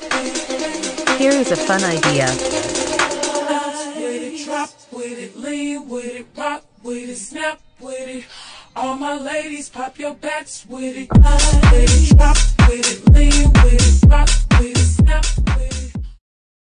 Here is a fun idea. Bounce with it, drop with it, lean with it, rock with it, snap with it. All my ladies, pop your backs with it. With it, drop